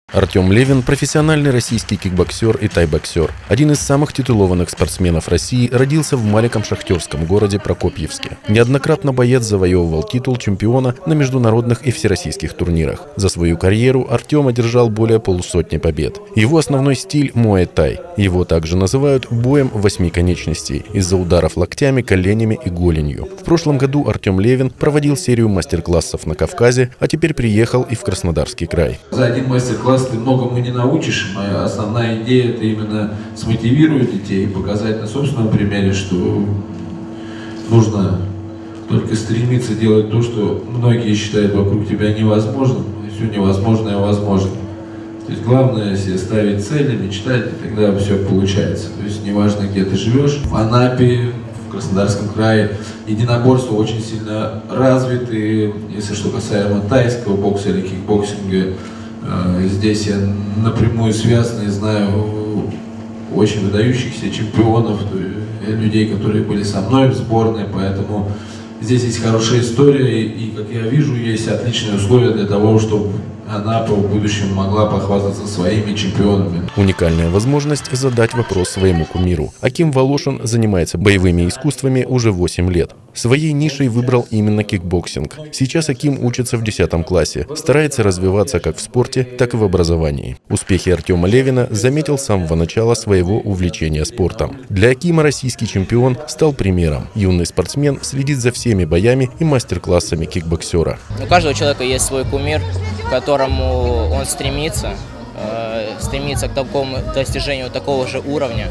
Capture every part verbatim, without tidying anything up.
Артем Левин – профессиональный российский кикбоксер и тайбоксер. Один из самых титулованных спортсменов России, родился в маленьком шахтерском городе Прокопьевске. Неоднократно боец завоевывал титул чемпиона на международных и всероссийских турнирах. За свою карьеру Артем одержал более полусотни побед. Его основной стиль – муай-тай. Его также называют боем восьми конечностей из-за ударов локтями, коленями и голенью. В прошлом году Артем Левин проводил серию мастер-классов на Кавказе, а теперь приехал и в Краснодарский край. За один мастер-класс ты многому не научишь. Моя основная идея – это именно смотивировать детей и показать на собственном примере, что нужно только стремиться делать то, что многие считают вокруг тебя невозможным, и все невозможное возможно. То есть главное себе ставить цели, мечтать, и тогда все получается. То есть неважно, где ты живешь, в Анапе, в Краснодарском крае, единоборства очень сильно развиты. Если что касаемо тайского бокса или кикбоксинга, здесь я напрямую связан и знаю очень выдающихся чемпионов, людей, которые были со мной в сборной, поэтому здесь есть хорошая история и, как я вижу, есть отличные условия для того, чтобы Анапа в будущем могла похвастаться своими чемпионами. Уникальная возможность задать вопрос своему кумиру. Аким Волошин занимается боевыми искусствами уже восемь лет. Своей нишей выбрал именно кикбоксинг. Сейчас Аким учится в десятом классе, старается развиваться как в спорте, так и в образовании. Успехи Артема Левина заметил с самого начала своего увлечения спортом. Для Акима российский чемпион стал примером. Юный спортсмен следит за всеми боями и мастер-классами кикбоксера. У каждого человека есть свой кумир, к которому он стремится, э, стремится к такому достижению такого же уровня.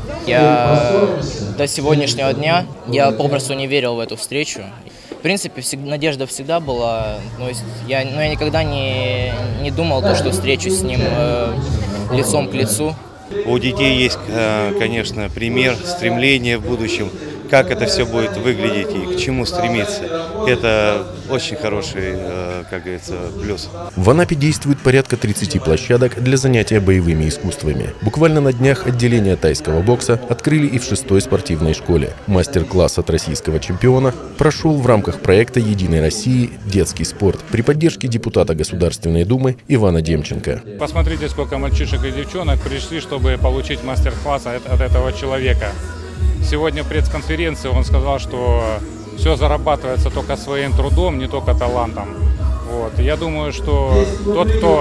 Я до сегодняшнего дня я попросту не верил в эту встречу. В принципе, всегда, надежда всегда была, но я, но я никогда не, не думал, то, что встречусь с ним э, лицом к лицу. У детей есть, конечно, пример, стремление в будущем, как это все будет выглядеть и к чему стремиться. Это очень хороший, как говорится, плюс. В Анапе действует порядка тридцати площадок для занятия боевыми искусствами. Буквально на днях отделение тайского бокса открыли и в шестой спортивной школе. Мастер-класс от российского чемпиона прошел в рамках проекта «Единой России. Детский спорт» при поддержке депутата Государственной Думы Ивана Демченко. Посмотрите, сколько мальчишек и девчонок пришли, чтобы получить мастер-класс от этого человека. Сегодня в пресс-конференции он сказал, что все зарабатывается только своим трудом, не только талантом. Вот. Я думаю, что тот, кто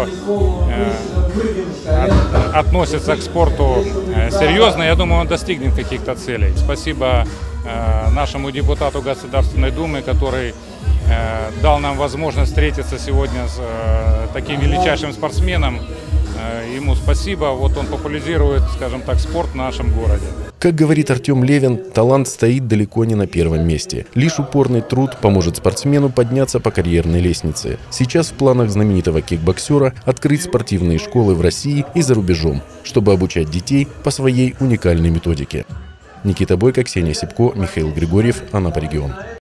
э, относится к спорту э, серьезно, я думаю, он достигнет каких-то целей. Спасибо э, нашему депутату Государственной Думы, который э, дал нам возможность встретиться сегодня с э, таким величайшим спортсменом. Ему спасибо, вот он популяризирует, скажем так, спорт в нашем городе. Как говорит Артем Левин, талант стоит далеко не на первом месте. Лишь упорный труд поможет спортсмену подняться по карьерной лестнице. Сейчас в планах знаменитого кикбоксера открыть спортивные школы в России и за рубежом, чтобы обучать детей по своей уникальной методике. Никита Бойко, Ксения Сипко, Михаил Григорьев, Анапа регион.